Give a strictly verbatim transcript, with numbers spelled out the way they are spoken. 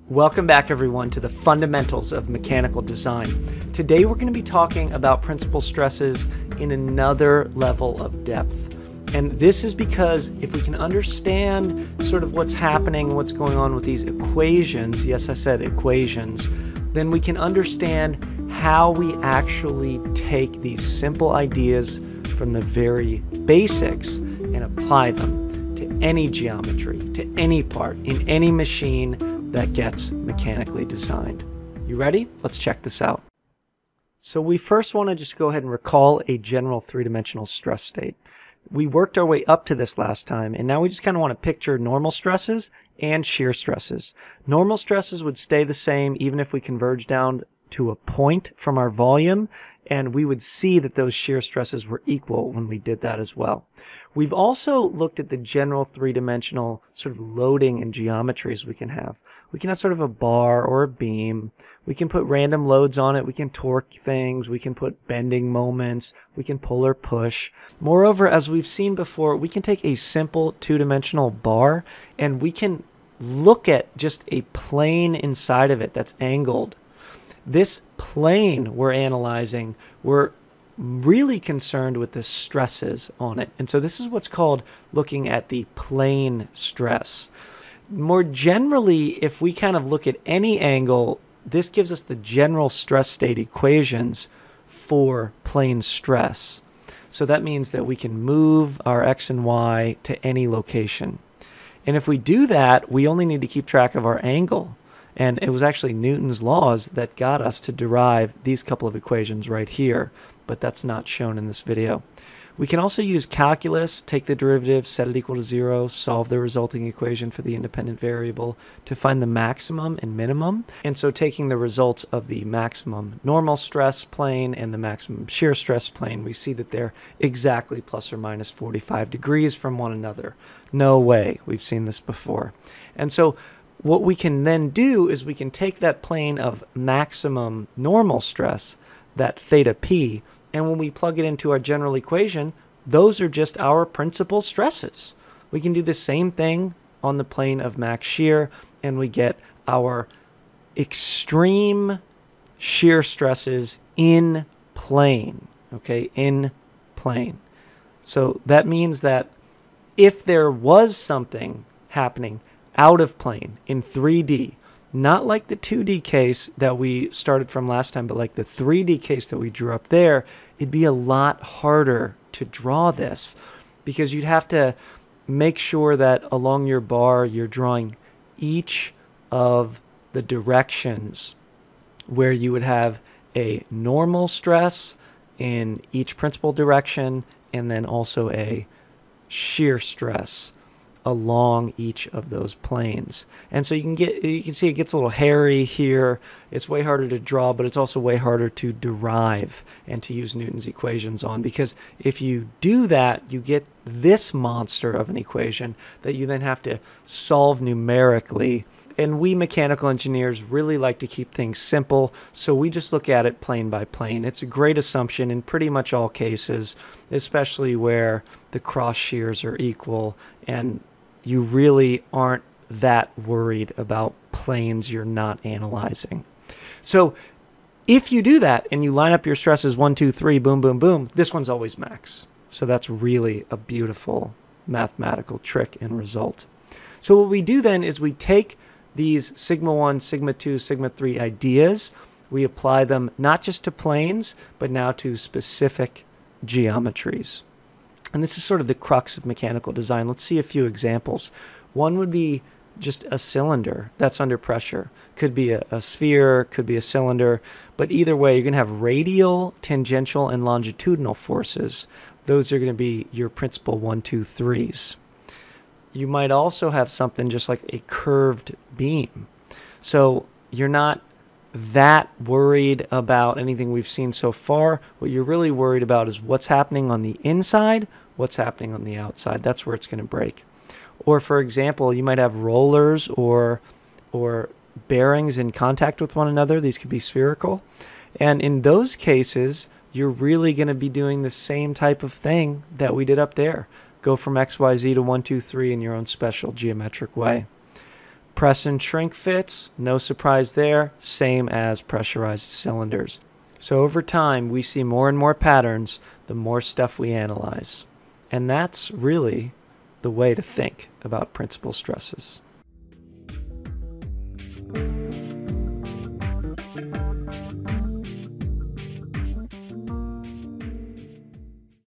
Welcome back, everyone, to the fundamentals of mechanical design. Today we're going to be talking about principal stresses in another level of depth. And this is because if we can understand sort of what's happening, what's going on with these equations, yes, I said equations, then we can understand how we actually take these simple ideas from the very basics and apply them to any geometry, to any part, in any machine that gets mechanically designed. You ready? Let's check this out. So we first want to just go ahead and recall a general three-dimensional stress state. We worked our way up to this last time, and now we just kind of want to picture normal stresses and shear stresses. Normal stresses would stay the same even if we converge down to a point from our volume, and we would see that those shear stresses were equal when we did that as well. We've also looked at the general three-dimensional sort of loading and geometries we can have. We can have sort of a bar or a beam. We can put random loads on it. We can torque things. We can put bending moments. We can pull or push. Moreover, as we've seen before, we can take a simple two-dimensional bar and we can look at just a plane inside of it that's angled. This plane we're analyzing, we're really concerned with the stresses on it. And so this is what's called looking at the plane stress. More generally, if we kind of look at any angle, this gives us the general stress state equations for plane stress. So that means that we can move our x and y to any location. And if we do that, we only need to keep track of our angle. And it was actually Newton's laws that got us to derive these couple of equations right here, but that's not shown in this video. We can also use calculus, take the derivative, set it equal to zero, solve the resulting equation for the independent variable to find the maximum and minimum. And so taking the results of the maximum normal stress plane and the maximum shear stress plane, we see that they're exactly plus or minus forty-five degrees from one another. No way, we've seen this before. And so what we can then do is we can take that plane of maximum normal stress, that theta p, and when we plug it into our general equation, those are just our principal stresses. We can do the same thing on the plane of max shear, and we get our extreme shear stresses in plane, okay, in plane. So that means that if there was something happening out of plane in three D, not like the two D case that we started from last time, but like the three D case that we drew up there, it'd be a lot harder to draw this because you'd have to make sure that along your bar you're drawing each of the directions where you would have a normal stress in each principal direction and then also a shear stress along each of those planes. And so you can get you can see it gets a little hairy here. It's way harder to draw, but it's also way harder to derive and to use Newton's equations on, because if you do that, you get this monster of an equation that you then have to solve numerically. And we mechanical engineers really like to keep things simple, so we just look at it plane by plane. It's a great assumption in pretty much all cases, especially where the cross shears are equal and you really aren't that worried about planes you're not analyzing. So if you do that and you line up your stresses one, two, three, boom, boom, boom, this one's always max. So that's really a beautiful mathematical trick and result. So what we do then is we take these sigma one, sigma two, sigma three ideas, we apply them not just to planes, but now to specific geometries. And this is sort of the crux of mechanical design. Let's see a few examples. One would be just a cylinder that's under pressure. Could be a, a sphere, could be a cylinder, but either way, you're going to have radial, tangential, and longitudinal forces. Those are going to be your principal one, two, threes. You might also have something just like a curved beam. So you're not that worried about anything we've seen so far. What you're really worried about is what's happening on the inside, what's happening on the outside. That's where it's going to break. Or for example, you might have rollers or or bearings in contact with one another. These could be spherical. And in those cases, you're really going to be doing the same type of thing that we did up there. Go from X Y Z to one, two, three in your own special geometric way. Press and shrink fits, no surprise there, same as pressurized cylinders. So over time, we see more and more patterns the more stuff we analyze. And that's really the way to think about principal stresses.